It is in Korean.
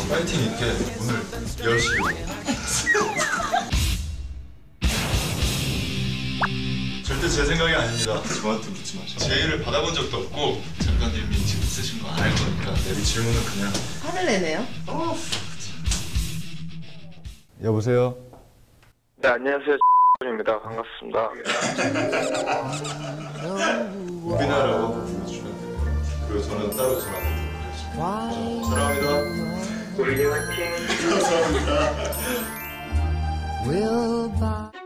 파이팅 있게 오늘 열심히. 절대 제 생각이 아닙니다. 저한테 묻지 마세요. 제의를 받아본 적도 없고 작가님이 지금 쓰신 거 안 할 거니까 내 질문은 그냥 화를 내네요. 여보세요? 네, 안녕하세요. 입니다. 반갑습니다. 우빈아라고 불러주시면 돼요. 그리고 저는 따로 전화 드리겠습니다. 사랑합니다. 우리 화이팅! 감사합니다.